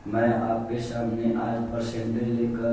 मैं आपके सामने आज परसेंटेज लेकर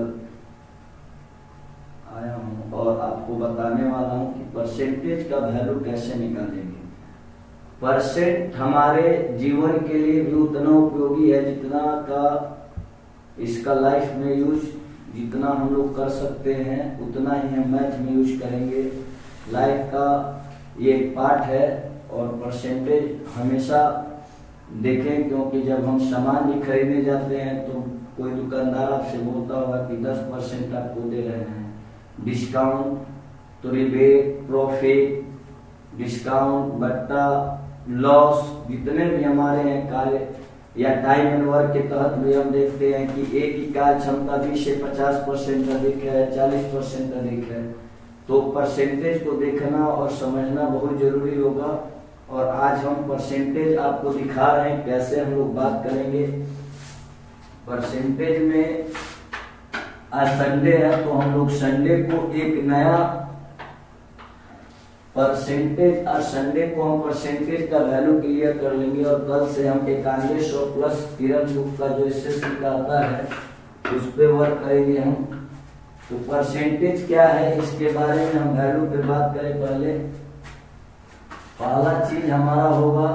आया हूँ और आपको बताने वाला हूँ कि परसेंटेज का वैल्यू कैसे निकालेंगे। परसेंट हमारे जीवन के लिए भी उतना उपयोगी है जितना का इसका लाइफ में यूज जितना हम लोग कर सकते हैं उतना ही हम मैथ में यूज करेंगे। लाइफ का ये एक पार्ट है और परसेंटेज हमेशा देखें, क्योंकि जब हम सामान भी खरीदने जाते हैं तो कोई दुकानदार आपसे बोलता होगा कि 10% आपको दे रहे हैं, डिस्काउंट, तो रिबेट, प्रॉफिट, डिस्काउंट, बट्टा, लॉस, जितने भी हमारे हैं कार्य या टाइम एंड वर्क के तहत भी हम देखते हैं कि एक ही कार्य क्षमता 20 से 50% अधिक है, 40% अधिक है। तो परसेंटेज को देखना और समझना बहुत जरूरी होगा और आज हम परसेंटेज आपको दिखा रहे हैं कैसे हम लोग बात करेंगे। परसेंटेज में आज संडे है तो हम लोग संडे को एक नया परसेंटेज और संडे को हम परसेंटेज का वैल्यू क्लियर कर लेंगे और कल से हम 9100 प्लस किरण बुक का जो एसएससी का आता है उस पे वर्क करेंगे हम। तो परसेंटेज क्या है इसके बारे में हम वैल्यू पे बात करें। पहला चीज हमारा होगा,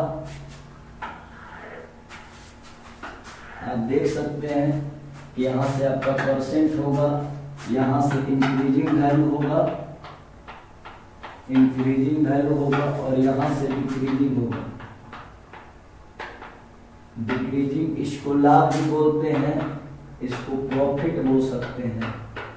आप देख सकते हैं कि यहाँ से आपका परसेंट होगा, यहाँ से इंक्रीजिंग वैल्यू होगा, इंक्रीजिंग वैल्यू होगा और यहाँ से डिक्रीजिंग होगा। डिक्रीजिंग इसको लाभ भी बोलते हैं, इसको प्रॉफिट बोल सकते हैं,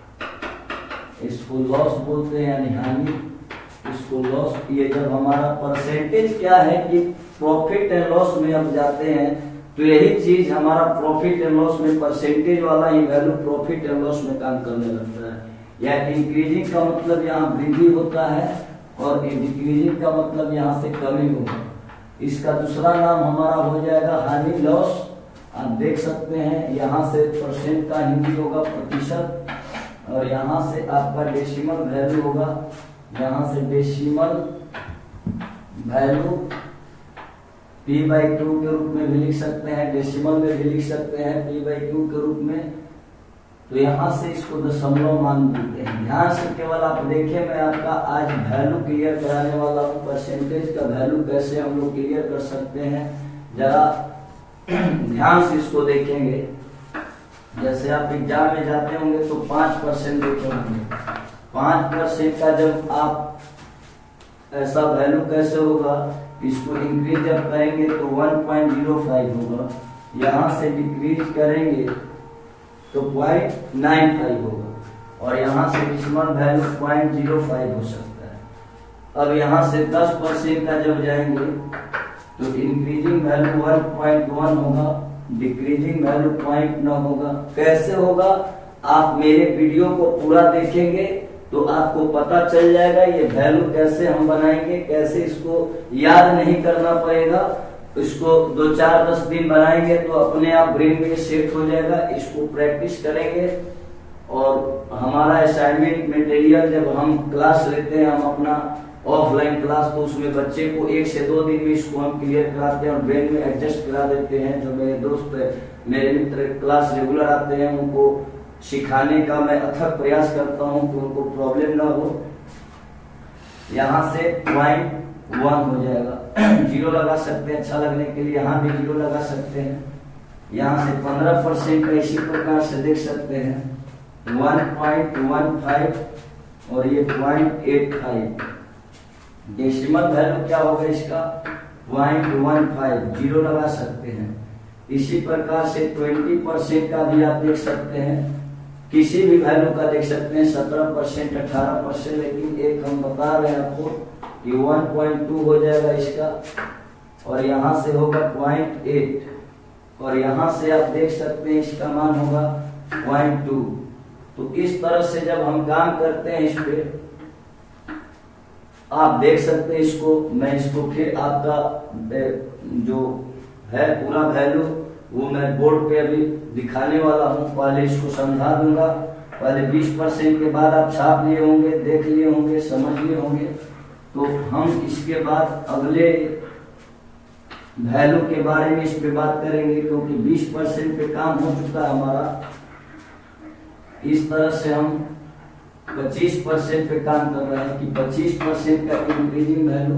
इसको लॉस बोलते हैं यानी हानि, इसको लॉस। ये जब हमारा परसेंटेज क्या है कि प्रॉफिट एंड लॉस में हम जाते हैं तो यही चीज हमारा प्रॉफिट एंड लॉस में परसेंटेज वाला ही वैल्यू प्रॉफिट एंड लॉस में काम करने लगता है। या इंक्रीजिंग का मतलब यहाँ वृद्धि होता है और डिक्रीजिंग का मतलब यहाँ से कमी होगा। इसका दूसरा नाम हमारा हो जाएगा हानि, लॉस। आप देख सकते हैं यहाँ से परसेंट का हिंदी होगा प्रतिशत और यहाँ से आपका डेसिमल वैल्यू होगा, यहाँ से डेसिमल वैल्यू p/2 के रूप में भी लिख सकते हैं, डेसिमल में भी लिख सकते हैं p/2 के रूप में। तो यहाँ से इसको दशमलव मान देते हैं। ध्यान से केवल आप देखें, मैं आपका आज वैल्यू क्लियर कराने वाला हूँ। परसेंटेज का वैल्यू कैसे हम लोग क्लियर कर सकते हैं जरा ध्यान से इसको देखेंगे। जैसे आप एग्जाम में जाते होंगे तो 5% देते होंगे। 5% का जब आप ऐसा वैल्यू कैसे होगा, इसको इंक्रीज जब करेंगे तो 1.05 होगा, यहाँ से डिक्रीज करेंगे तो 0.95 होगा और यहाँ से डेसिमल वैल्यू 0.05 हो सकता है। अब यहाँ से 10% का जब जाएंगे तो इंक्रीजिंग वैल्यू 1.1 होगा, डिक्रीजिंग वैल्यू 0.9 होगा। कैसे होगा, आप मेरे वीडियो को पूरा देखेंगे तो आपको पता चल जाएगा ये वैल्यू कैसे हम बनाएंगे, कैसे इसको याद नहीं करना पड़ेगा। इसको 2-4-10 दिन बनाएंगे तो अपने आप ब्रेन में सेट हो जाएगा। इसको प्रैक्टिस करेंगे और हमारा असाइनमेंट मटेरियल जब हम क्लास लेते हैं, हम अपना ऑफलाइन क्लास, तो उसमें बच्चे को 1 से 2 दिन में इसको हम क्लियर कराते हैं और ब्रेन में एडजस्ट करा देते हैं। जो मेरे दोस्त मेरे मित्र क्लास रेगुलर आते हैं उनको सिखाने का मैं अथक प्रयास करता हूं कि उनको प्रॉब्लम ना हो। यहाँ से 0.1 हो जाएगा, 0 लगा सकते हैं अच्छा लगने के लिए, यहाँ भी 0 लगा सकते हैं। यहाँ से 15% का इसी प्रकार से देख सकते हैं 1.15 और ये 0.85। डेसिमल वैल्यू क्या होगा इसका 0.15, 0 लगा सकते हैं। इसी प्रकार से 20% का भी आप देख सकते हैं, किसी भी वैल्यू का देख सकते हैं, 17%, 18%, लेकिन एक हम बता रहे हैं आपको कि 1.2 हो जाएगा इसका और यहाँ से होगा 0.8 और यहाँ से आप देख सकते हैं इसका मान होगा 0.2। तो इस तरह से जब हम काम करते हैं इस पे आप देख सकते हैं इसको। मैं इसको फिर आपका जो है पूरा वैल्यू वो मैं बोर्ड पे अभी दिखाने वाला हूँ। पहले इसको समझा दूंगा, पहले 20% के बाद आप छाप लिए होंगे, देख लिए होंगे, समझ लिए होंगे। तो हम इसके बाद अगले वैल्यू के बारे में इस पे बात करेंगे, क्योंकि 20% पे काम हो चुका है हमारा। इस तरह से हम 25% पे काम कर रहे हैं कि 25% का इंक्रीजिंग वैल्यू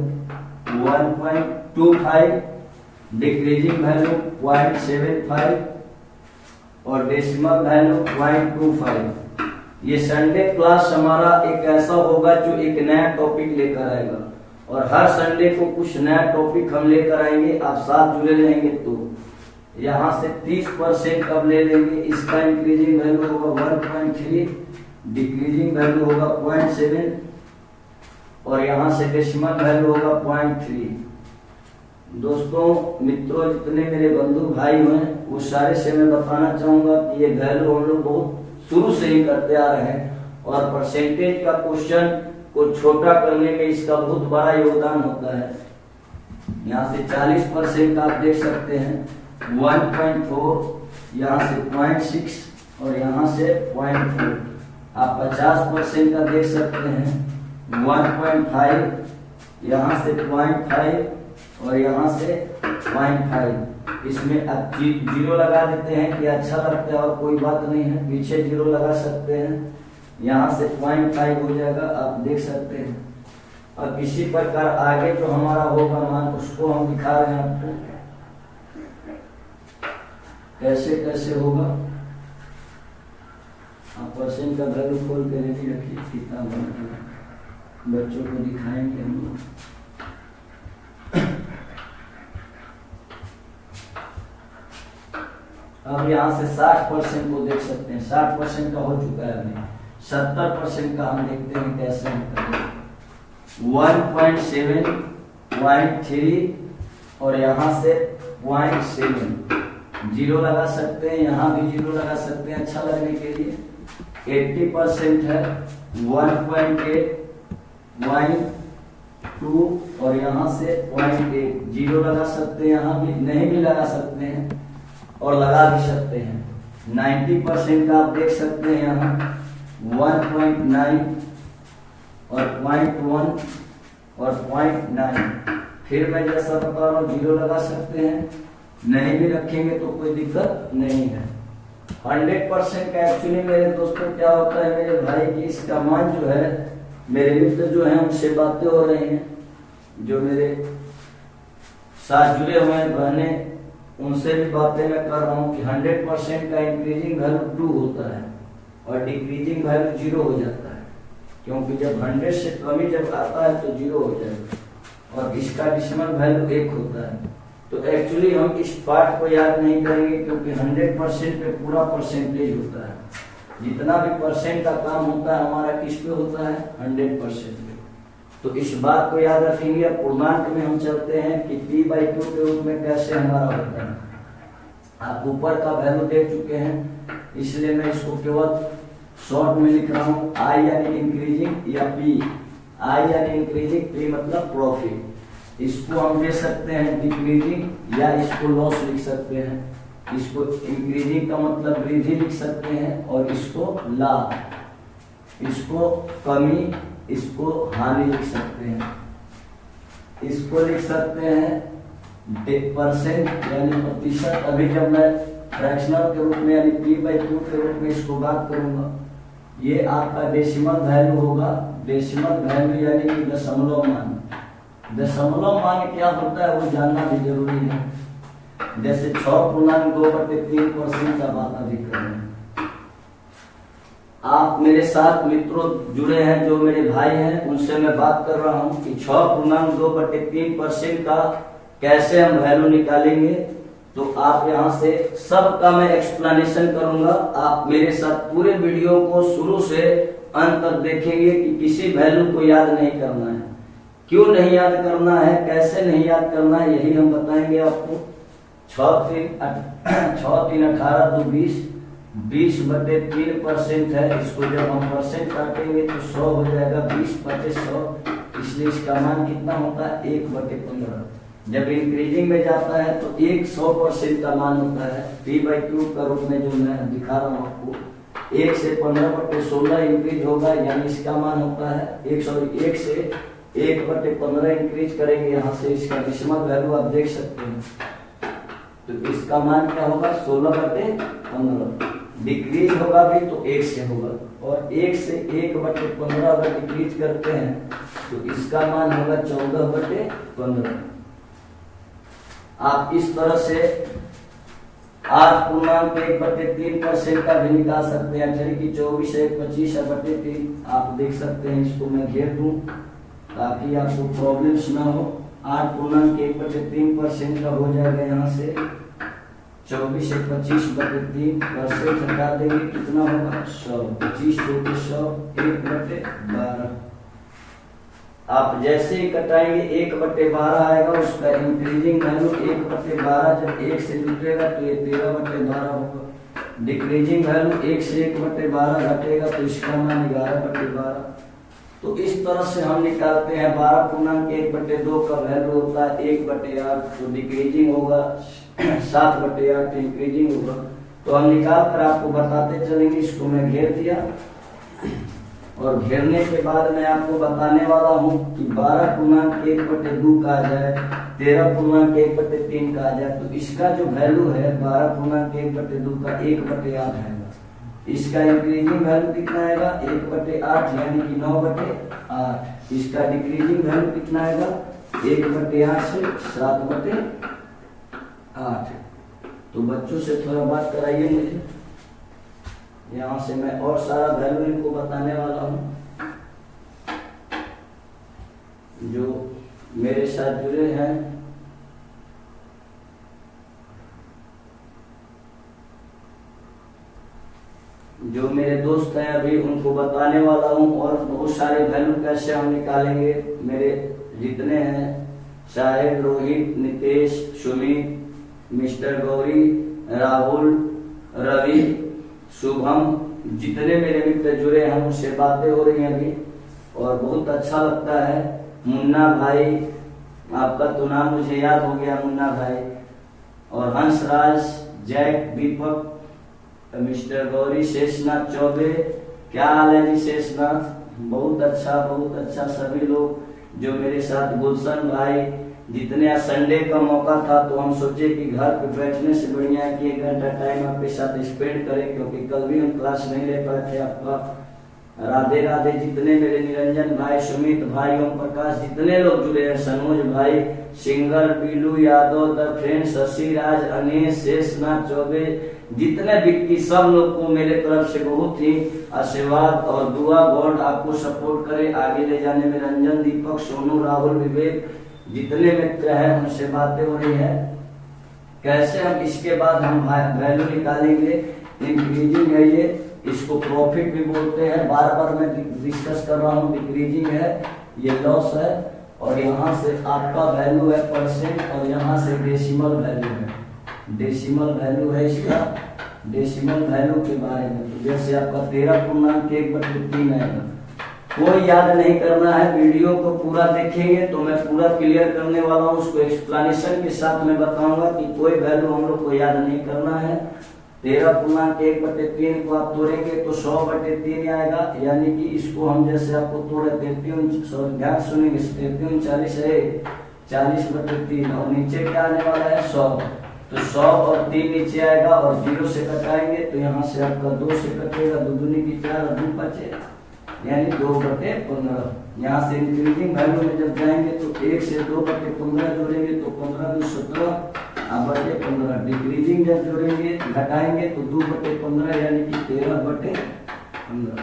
1.25, डिक्रीजिंग वैल्यू 0.75 और डेसिमल वैल्यू 0.25। ये संडे क्लास हमारा एक ऐसा होगा जो एक नया टॉपिक लेकर आएगा, और हर संडे को कुछ नया टॉपिक हम लेकर आएंगे। आप साथ जुड़े रहेंगे तो यहाँ से 30% कब ले लेंगे, इसका इंक्रीजिंग वैल्यू होगा 1.3, डिक्रीजिंग वैल्यू होगा 0.7 और यहाँ से डेसिमल वैल्यू होगा 0.3। दोस्तों मित्रों, जितने मेरे बंधु भाई हैं वो सारे से मैं बताना चाहूंगा कि ये वैल्यू हम लोग बहुत शुरू से ही करते आ रहे हैं, और परसेंटेज का क्वेश्चन को छोटा करने में इसका बहुत बड़ा योगदान होता है। यहाँ से 40% का आप देख सकते हैं 1.4, यहाँ से 0.6 और यहाँ से 0.4। आप 50% का देख सकते हैं 1.5, यहाँ से 0.5 और यहाँ से 0.5। इसमें आप जीरो लगा देते हैं कि अच्छा लगता है, और कोई बात नहीं है, पीछे जीरो लगा सकते हैं। यहाँ से 0.5 हो जाएगा, आप देख सकते हैं। और किसी प्रकार आगे जो हमारा होगा मान, उसको हम दिखा रहे हैं आपको कैसे कैसे होगा। आप परसेंट का वैल्यू खोल के रेडी रखिए, कितना बच्चों को दिखाएंगे हम लोग। अब यहाँ से 60% को देख सकते हैं, 60% का हो चुका है अभी। 70% का हम देखते हैं कैसे हम करेंगे। 1.7, 0.3 और यहाँ से 0.7 जीरो लगा सकते हैं, यहाँ भी जीरो लगा सकते हैं अच्छा लगने के लिए। 80% है 1.8, 0.2 और यहाँ से 0.8 जीरो लगा सकते हैं, यहाँ भी नहीं भी लगा सकते हैं और लगा भी सकते हैं। 90% का आप देख सकते हैं यहाँ 1.9 और 0.1 और 0.9। फिर मैं जैसा बता रहा हूँ जीरो लगा सकते हैं, नहीं भी रखेंगे तो कोई दिक्कत नहीं है। 100% का एक्चुअली मेरे दोस्तों क्या होता है मेरे भाई की, इसका मान जो है मेरे मित्र जो है उनसे बातें हो रही हैं, जो मेरे साथ जुड़े हुए हैं बहने, उनसे भी बातें मैं कर रहा हूँ कि 100% का इंक्रीजिंग वैल्यू 2 होता है और डिक्रीजिंग वैल्यू 0 हो जाता है, क्योंकि जब 100 से कमी जब आता है तो 0 हो जाएगा, और इसका डेसिमल वैल्यू 1 होता है। तो एक्चुअली हम इस पार्ट को याद नहीं करेंगे, क्योंकि 100% पे पूरा परसेंटेज होता है। जितना भी परसेंट का काम होता है हमारा किस पे होता है, 100% पे। तो इस बात को याद रखेंगे। पूर्णांक में हम चलते हैं कि p/2 के रूप में कैसे हमारा होता है। आप ऊपर का वैल्यू देख चुके हैं, इसलिए मैं इसको केवल शॉर्ट में लिख रहा हूँ। I यानी इंक्रीजिंग या P, I यानी इंक्रीजिंग, P मतलब प्रॉफिट। इसको हम दे सकते हैं डिक्रीजिंग या इसको लॉस लिख सकते हैं। इसको इंक्रीजिंग का मतलब वृद्धि लिख सकते हैं और इसको लाभ, इसको कमी, इसको हानि लिख सकते हैं। इसको लिख सकते हैं परसेंट यानी प्रतिशत। अभी जब मैं फ्रैक्शनल के रूप में यानी p/2 के रूप में इसको बात करूंगा, ये आपका डेसिमल वैल्यू होगा। डेसिमल वैल्यू यानी कि दशमलव मान। दशमलव मान क्या होता है वो जानना भी जरूरी है। जैसे 6.2/3% का बात अभी कर रहे हैं। आप मेरे साथ मित्रों जुड़े हैं, जो मेरे भाई हैं, उनसे मैं बात कर रहा हूं कि 6.2/3% का कैसे हम वैल्यू निकालेंगे। तो आप यहां से सबका मैं एक्सप्लेनेशन करूंगा। आप मेरे साथ पूरे वीडियो को शुरू से अंत तक देखेंगे कि किसी वैल्यू को याद नहीं करना है, क्यों नहीं याद करना है, कैसे नहीं याद करना है, यही हम बताएंगे आपको। 6×3 18 तो 20, 20/3% है। इसको जब हम परसेंट काटेंगे तो 100 हो जाएगा। 20/25 100, इसलिए इसका मान कितना होता है 1/15। जब इंक्रीजिंग में जाता है तो 100% का मान होता है। p/2 का रूप में जो मैं दिखा रहा हूँ आपको, 1 से 15/16 इंक्रीज होगा, यानी इसका मान होता है 1 से 1/15 इंक्रीज करेंगे यहाँ से, इसका डेसिमल वैल्यू आप देख सकते हैं। तो इसका मान क्या होगा 16/15। डिक्रीज होगा भी तो 1 से होगा, और 1 से 1/15 अगर डिक्रीज करते हैं तो इसका मान होगा 14/15। आप इस तरह से 8.1/3% का भी निकाल सकते हैं, यानी कि 24/25/3। आप देख सकते हैं, इसको मैं घेर दूं ताकि आपको प्रॉब्लम्स ना हो। 8.1/3% का हो जाएगा यहाँ से 24/25/3 हटा देंगे, कितना होगा 100। 25 × 100 1/12। आप जैसे ही कटाएंगे 1/12 आएगा, उसका इंक्रीजिंग वैल्यू 1/12 जब 1 से निकलेगा तो ये 13/12 होगा। डिक्रीजिंग वैल्यू 1 से 1/12 घटेगा तो इसका मान 11/12। तो इस तरह से हम निकालते हैं। 12.1/2 का वैल्यू होता है 1/8, तो डिक्रीजिंग होगा 7/8, इंक्रीजिंग होगा। तो हम निकाल कर आपको बताते चलेंगे। इसको मैं घेर दिया, और घेरने के बाद मैं आपको बताने वाला हूं कि 12.1/2 का आ जाए, 13.1/3 का आ जाए। तो इसका जो वैल्यू है 12.1/2 का 1/8 है। इसका इंक्रीजिंग वैल्यू कितना आएगा 1/8, यानी कि 9/8। इसका डिक्रीजिंग वैल्यू कितना आएगा 1/8 से 7/8। तो बच्चों से थोड़ा बात कराइए मुझे। यहाँ से मैं और सारा वैल्यू इनको बताने वाला हूँ जो मेरे साथ जुड़े हैं। जो मेरे दोस्त हैं अभी उनको बताने वाला हूँ, और बहुत सारे वैल्यू कैसे हम निकालेंगे। मेरे जितने हैं साहिब, रोहित, नितेश, सुमित, मिस्टर गौरी, राहुल, रवि, शुभम, जितने मेरे मित्र जुड़े हैं उनसे बातें हो रही हैं अभी, और बहुत अच्छा लगता है। मुन्ना भाई, आपका तो नाम मुझे याद हो गया, मुन्ना भाई, और हंसराज, जैक, दीपक, मिस्टर गौरी, शेषनाथ चौबे। क्या हाल है जी शेषनाथ? बहुत अच्छा। सभी लोग जो मेरे साथ, गुलशन भाई, जितने आज संडे का मौका था तो हम सोचे कि घर पे बैठने से बढ़िया है कि 1 घंटा टाइम आपके साथ स्पेंड करें, क्योंकि कल भी हम क्लास नहीं ले पाए थे आपका। राधे राधे। जितने मेरे निरंजन भाई, सुमित भाई, ओम प्रकाश, जितने लोग जुड़े हैं, सनोज भाई, singer, Pilu Yadav, the friend, Shashi Raj, Anish, Sheshnath Choubey, जितने व्यक्ति, सब लोग को मेरे तरफ से बहुत ही आशीर्वाद और दुआ। गॉड आपको सपोर्ट करे आगे ले जाने में। रंजन, दीपक, सोनू, राहुल, विवेक, जितने मित्र हैं उनसे बातें हो रही है। कैसे हम इसके बाद हम वैल्यू निकालेंगे। इंक्रीजिंग है ये, इसको प्रॉफिट भी बोलते हैं। बार बार मैं डिस्कस कर रहा हूँ। डिक्रीजिंग है, ये लॉस है, और यहाँ से आपका वैल्यू है परसेंट, और यहाँ से डेसिमल वैल्यू है। डेसिमल वैल्यू है इसका। डेसिमल वैल्यू के बारे में तो जैसे आपका 13.1/3 आएगा। कोई याद नहीं करना है, वीडियो को पूरा देखेंगे तो मैं पूरा क्लियर करने वाला हूँ। उसको एक्सप्लेनेशन के साथ मैं बताऊंगा कि कोई वैल्यू हम लोग को याद नहीं करना है। 13.1/3 को आप तोड़ेंगे तो 100/3 आएगा, यानी कि इसको हम जैसे आपको तोड़े 33, ध्यान सुनेंगे, 33 है 40/3, और नीचे क्या आने वाला है 100। तो 100 और 3 नीचे आएगा, और 0 से कटाएंगे तो यहाँ से आपका 2 से कटेगा, 2 दूनी की 4 और 2 बचे, यानी 2/15। यहाँ से इंक्रीजिंग वैल्यू में जब जाएंगे तो 1 से 2/15 जोड़ेंगे तो 15 × 17 /15। डिक्रीजिंग जब जोड़ेंगे घटाएंगे तो 2/15, यानी कि 13/15।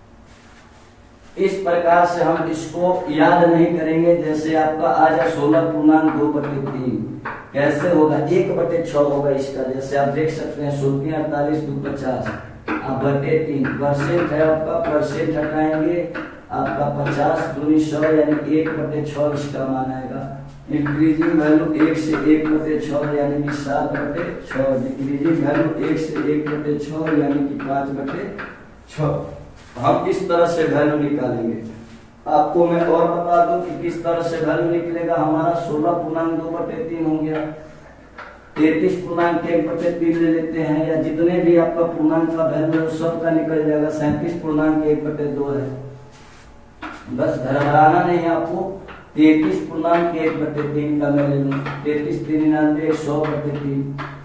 इस प्रकार से हम इसको याद नहीं करेंगे। जैसे आपका आ जाए 16.2/3 कैसे होगा 1/6 होगा इसका। जैसे आप देख सकते हैं 16 48 2 50 /3 परसेंट है आपका। परसेंट हटाएंगे आपका 50 दूनी 100, यानी 1/6 इसका मान आएगा। इंक्रीजिंग वैल्यू 1 से 1/6, यानी कि 7/6। डिक्रीजिंग वैल्यू 1 से 1/6, यानी कि 5/6। हम इस तरह से वैल्यू निकालेंगे। आपको मैं और बता दूं कि किस तरह से वैल्यू निकलेगा। हमारा 16.2/3 हो गया। 33.1/3 ले लेते हैं, या जितने भी आपका पूर्णांक का वैल्यू है सबका निकल जाएगा। 37.1/2 है। बस घबराना नहीं है आपको, 33.1/3 का मैं ले लूँ 33×3 100/3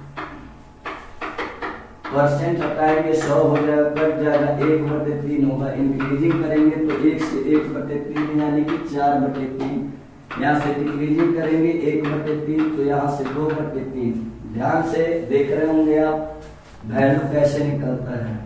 परसेंट हटाएंगे 100 हो जाएगा, कट जाएगा 1/3 होगा। इंक्रीजिंग करेंगे तो 1 से 1/3 यानी कि 4/3। यहाँ से डिक्रीजिंग करेंगे 1/3 तो यहाँ से 2/3। ध्यान से देख रहे होंगे आप वैल्यू कैसे निकलता है।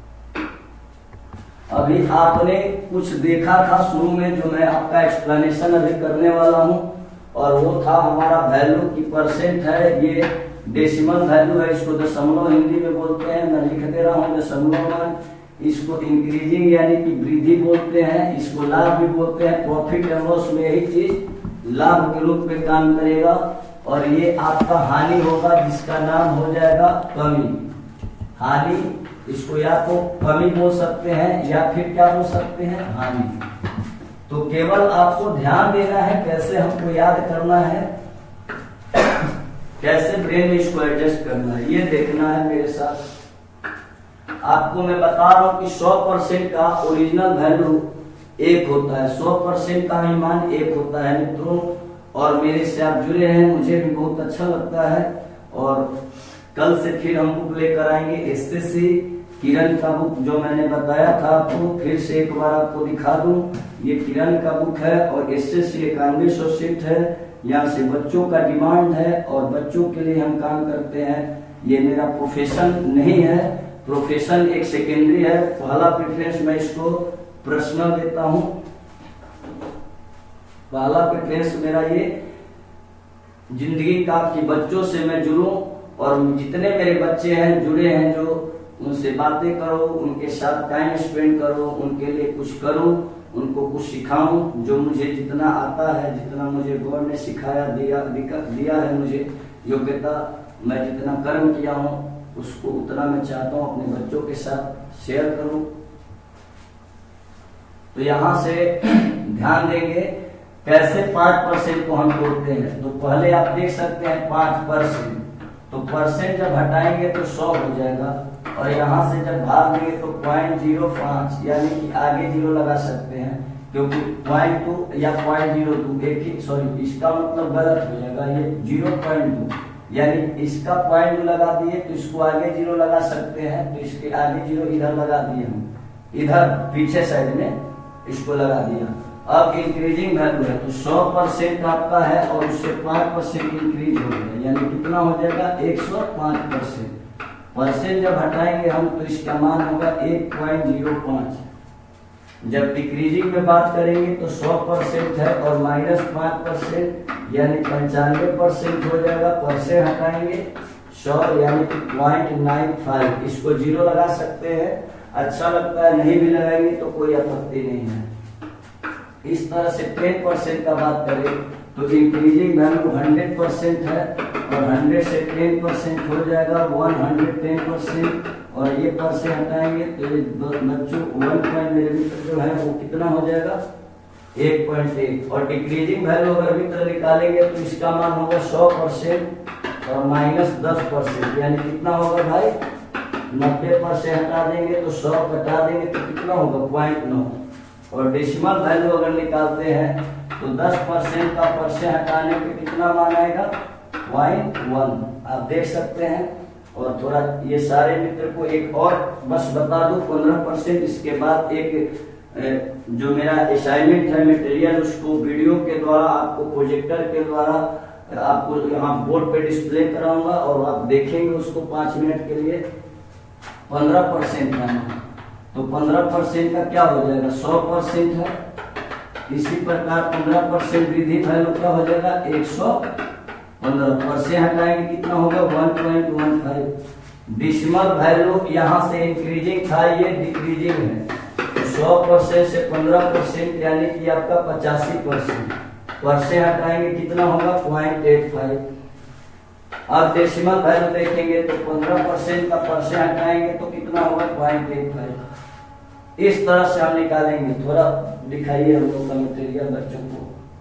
अभी आपने कुछ देखा था शुरू में जो मैं आपका एक्सप्लेनेशन अभी करने वाला हूं, और वो था हमारा वैल्यू की परसेंट है, ये डेसिमल वैल्यू है, इसको दशमलव हिंदी में बोलते हैं, मैं लिख दे रहा हूँ दशमलव मान। इसको इंक्रीजिंग यानी कि वृद्धि बोलते हैं, इसको लाभ भी बोलते हैं। प्रॉफिट एंड लॉस में यही चीज लाभ के रूप में काम करेगा। और ये आपका हानि होगा जिसका नाम हो जाएगा कमी। हानि, इसको या तो कमी बोल सकते हैं या फिर क्या बोल सकते हैं, हानि। तो केवल आपको ध्यान देना है कैसे हमको याद करना है, कैसे ब्रेन में इसको एडजस्ट करना है, ये देखना है मेरे साथ। आपको मैं बता रहा हूं कि 100% का ओरिजिनल वैल्यू 1 होता है, 100% का ही मान 1 होता है मित्रों। और मेरे से आप जुड़े हैं, मुझे भी बहुत अच्छा लगता है। और कल से फिर हम बुक लेकर आएंगे एसएससी किरण का बुक, जो मैंने बताया था आपको, फिर से एक बार आपको दिखा दूं। ये किरण का बुक है और एसएससी 9100 सीट है। यहाँ से बच्चों का डिमांड है और बच्चों के लिए हम काम करते हैं। ये मेरा प्रोफेशन नहीं है, प्रोफेशन एक सेकेंडरी है। पहला प्रेफरेंस मैं इसको पर्सनल देता हूँ। पहला प्रेफरेंस मेरा ये जिंदगी का कि बच्चों से मैं जुड़ूं और जितने मेरे बच्चे हैं जुड़े हैं, जो उनसे बातें करो, उनके साथ टाइम स्पेंड करो, उनके लिए कुछ करूं, उनको कुछ सिखाऊं। जो मुझे जितना आता है, जितना मुझे गॉड ने सिखाया दिया है मुझे योग्यता, मैं जितना कर्म किया हूं उसको उतना मैं चाहता हूं अपने बच्चों के साथ शेयर करूं। तो यहां से ध्यान देंगे कैसे 5% को हम तोड़ते हैं। तो पहले आप देख सकते हैं 5%, तो परसेंट जब हटाएंगे तो 100 हो जाएगा। और यहाँ से जब भाग देंगे तो 0.05 यानी कि आगे 0 लगा सकते हैं, क्योंकि 0.2 या 0.02 एक ही, सॉरी इसका मतलब गलत हो जाएगा, ये 0.2 यानी इसका 0.2 लगा दिए तो इसको आगे 0 लगा सकते हैं। तो इसके आगे 0 इधर लगा दिए हम, इधर पीछे साइड में इसको लगा दिया। अब इंक्रीजिंग वैल्यू है तो 100% आपका है और उससे 5% इंक्रीज हो गया, यानी कितना हो जाएगा 105%। परसेंट जब हटाएंगे हम तो इसका मान होगा 1.05। जब डिक्रीजिंग में बात करेंगे तो 100% है और -5% यानी 95% हो जाएगा। परसेंट हटाएंगे 100 यानी कि 0.95, इसको 0 लगा सकते हैं, अच्छा लगता है, नहीं भी लगाएंगे तो कोई आपत्ति नहीं है। इस तरह से 10% का बात करें तो इंक्रीजिंग वैल्यू 100% है और 100 से 10% हो जाएगा 110%। और ये परसेंट हटाएंगे तो ये बच्चों 1 पॉइंट मेरे मित्र जो है वो कितना हो जाएगा 1.1। और डिक्रीजिंग वैल्यू अगर मित्र निकालेंगे तो इसका मान होगा 100% और -10% यानी कितना होगा भाई 90% हटा देंगे तो 100 घटा देंगे तो कितना होगा 0.9। और डेसिमल वैल्यू अगर निकालते हैं तो 10% का परसेंट हटाने पे कितना मान आएगा 0.1, आप देख सकते हैं। और थोड़ा ये सारे मित्र को एक और बस बता दूं 15%। इसके बाद एक जो मेरा असाइनमेंट है मटेरियल, उसको वीडियो के द्वारा आपको प्रोजेक्टर के द्वारा आपको यहाँ बोर्ड पे डिस्प्ले कराऊंगा और आप देखेंगे उसको 5 मिनट के लिए। 15% है तो 15% का क्या हो जाएगा 100% है। इसी प्रकार 15% वृद्धि वैल्यू क्या हो जाएगा 115%। हटाएंगे कितना होगा 1.15। डिसिमल वैल्यू यहाँ से इंक्रीजिंग था, ये डिक्रीजिंग है। तो 100% से 15% यानी कि आपका 85%। परसेंट हटाएंगे कितना होगा 0.85। अब डेसिमल वैल्यू देखेंगे तो 15% का परसेंट हटाएंगे तो कितना होगा 0.85। इस तरह से हम निकालेंगे। थोड़ा दिखाइए हम लोग का मटेरियल बच्चों को,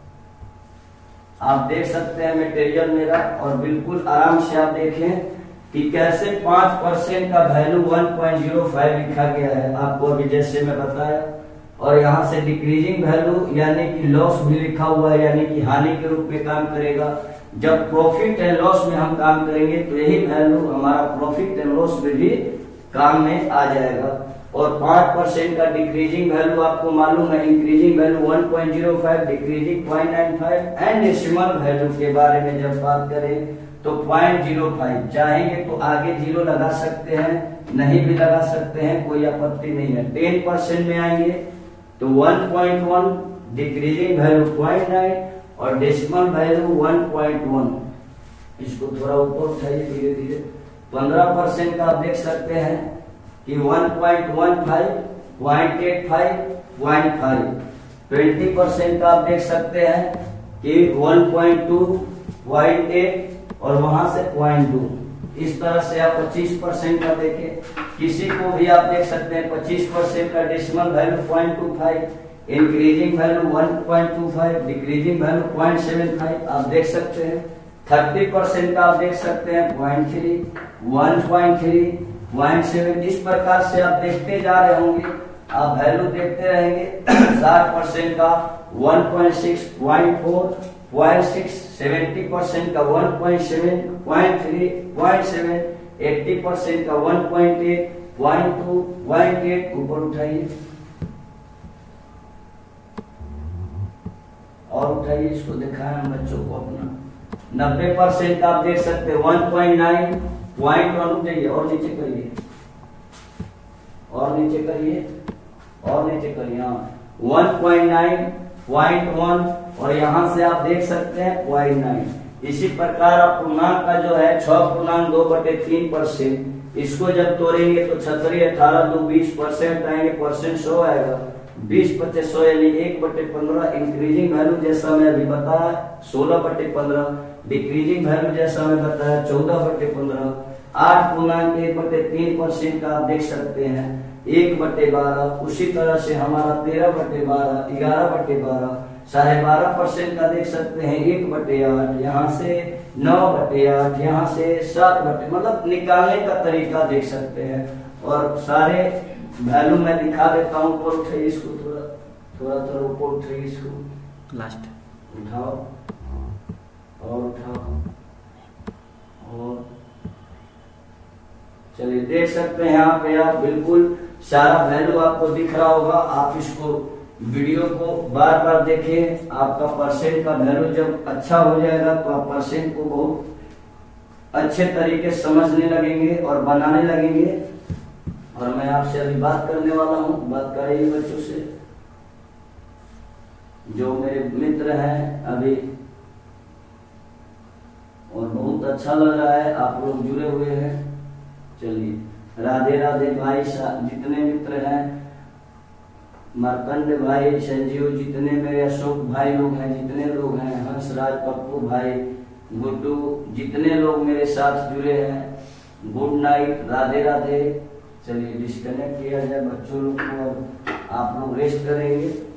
आप देख सकते हैं मटेरियल मेरा। और बिल्कुल आराम से आप देखें कि कैसे 5% का वैल्यू 1.05 लिखा गया है आपको अभी जैसे मैं बताया। और यहाँ से डिक्रीजिंग वैल्यू यानी कि लॉस भी लिखा हुआ है, यानी कि हानि के रूप में काम करेगा। जब प्रॉफिट एंड लॉस में हम काम करेंगे तो यही वैल्यू हमारा प्रॉफिट एंड लॉस में भी काम में आ जाएगा। और 5% का डिक्रीजिंग वैल्यू आपको मालूम है, increasing value 1.05, decreasing 0.95 and decimal value के बारे में जब बात करें तो 0.05। चाहेंगे तो आगे 0 लगा सकते हैं, नहीं भी लगा सकते हैं, कोई आपत्ति नहीं है। 10% में आएंगे तो 1.1, डिक्रीजिंग वैल्यू 0.9 और डेसिमल वैल्यू 1.1। इसको थोड़ा ऊपर उठाइए धीरे धीरे। 15% का आप देख सकते हैं कि 1.15, 0.85, 0.5। 20% का आप देख सकते हैं कि 1.2, 0.8 और वहां से 0.2। इस तरह से आप 25% का देखें, किसी को भी आप देख सकते हैं 25% का decimal value 0.25, increasing value 1.25, decreasing value 0.75 आप देख सकते हैं। 30% का आप देख सकते हैं 0.3, 1.3, 0.7। इस प्रकार से आप देखते जा रहे होंगे, आप वैल्यू देखते रहेंगे। 60% का 1.6, 0.4, 0.6, 70% का 1.7, 0.3, 0.7, 80% का 1.8, 0.2, 0.8। ऊपर उठाइए और उठाइए, इसको दिखाएं हम बच्चों को अपना। 90% का आप देख सकते हैं 1.9, 0.1। उठाइए और नीचे करिए, और नीचे करिए, और नीचे करिए। हाँ 1.9, 0.1 और यहाँ से आप देख सकते हैं 0.9। इसी प्रकार अपूर्णांक का जो है 6.2/3%, इसको जब तोड़ेंगे तो 36, 18, 2, 20% आएंगे, परसेंट 100 आएगा। 20/100 100 यानी 1/15। इंक्रीजिंग वैल्यू जैसा मैं अभी बताया 16/15, डिक्रीजिंग वैल्यू जैसा मैं बताया 14/15। 8.1/3% का आप देख सकते हैं 1/12। उसी तरह से हमारा 13/12, 11/12, 12.5% का देख सकते हैं 1/8, यहाँ से 9/8, यहाँ से 7/, मतलब निकालने का तरीका देख सकते हैं। और सारे वैल्यू मैं दिखा देता हूँ। ऊपर उठाइए इसको, थोड़ा ऊपर उठाइए इसको, लास्ट उठाओ और उठाओ और चलिए देख सकते हैं यहाँ पे आप बिल्कुल सारा वैल्यू आपको दिख रहा होगा। आप इसको वीडियो को बार बार देखें, आपका परसेंट का वैल्यू जब अच्छा हो जाएगा तो आप परसेंट को बहुत अच्छे तरीके से समझने लगेंगे और बनाने लगेंगे। और मैं आपसे अभी बात करने वाला हूँ, बात करिए बच्चों से जो मेरे मित्र हैं अभी, और बहुत अच्छा लग रहा है आप लोग जुड़े हुए हैं। चलिए राधे राधे भाई, जितने मित्र हैं, मार्कंड भाई, संजीव, जितने मेरे अशोक भाई लोग हैं, जितने लोग हैं, हंसराज, पप्पू भाई, गुड्डू, जितने लोग मेरे साथ जुड़े हैं, गुड नाइट, राधे राधे। चलिए डिस्कनेक्ट किया जाए बच्चों लोग को, अब आप लोग रेस्ट करेंगे।